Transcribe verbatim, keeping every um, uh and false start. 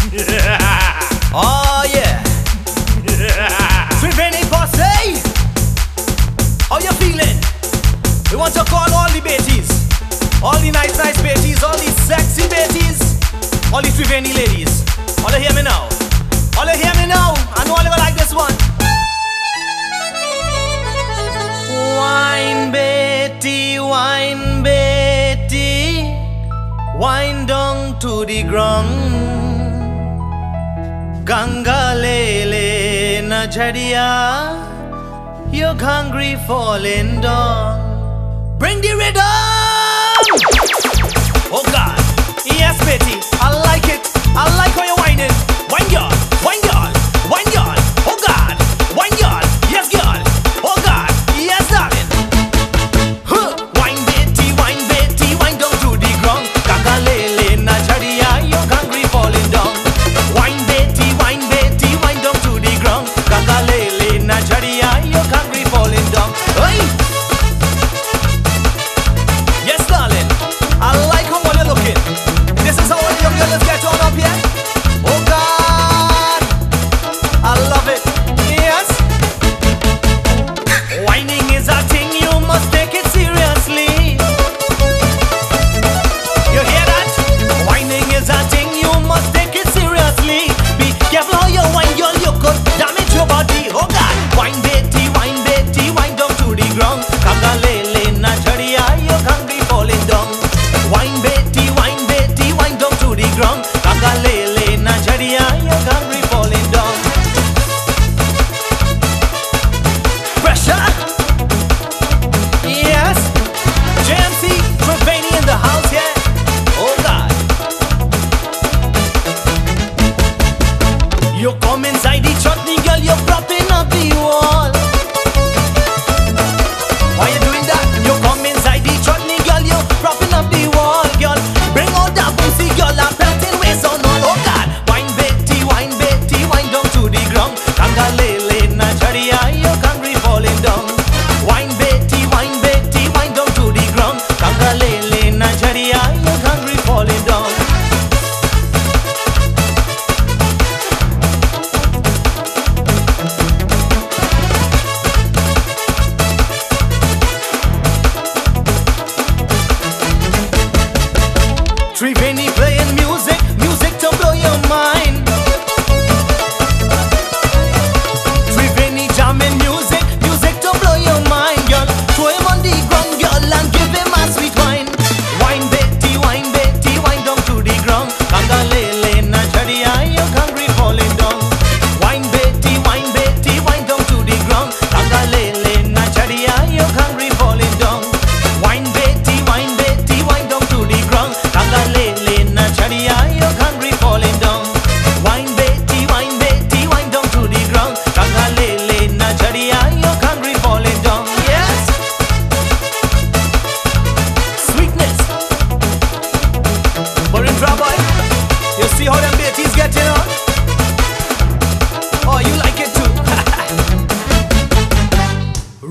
Oh yeah. Triveni Posse, how you feeling? We want to call all the Beatties, all the nice nice Beatties, all the sexy Beatties, all the Triveni ladies. All you hear me now? All you hear me now? I know all you like this one. Wine Betty, wine Betty, wine down to the ground. Ganga lele na jadiya, you're hungry falling down. Bring the rhythm. Oh God, yes Betty, I like it. I like how you're whining. Wine girl, wine girl, wine girl. Oh God, wine girl, yes girl. Oh God, yes darling. Huh. Wine Betty, wine Betty, wine down to the ground. Ganga lele na jadiya, you're hungry falling down. Wine Betty, wine Betty, wine down to the ground. Ganga lele na jadiya, you're hungry falling down. Hey. Yes darling, I like how well you're looking. This is how all the young girls get on up here. Oh God, I love it. Yes. Whining is a thing, you must take it seriously. You hear that? Whining is a thing, you must take it seriously. Be careful how you whine, girl, you could damage your body. Oh God, wine Betty, wine Betty, wine down to the ground. Ganga lele na jadiya, you're hungry falling down. Wine Betty, wine Betty, wine down to the ground. Ganga lele na jadiya, you're hungry falling down. Pressure. Yes. J M C Triveni in the house, yeah. Oh God. You come inside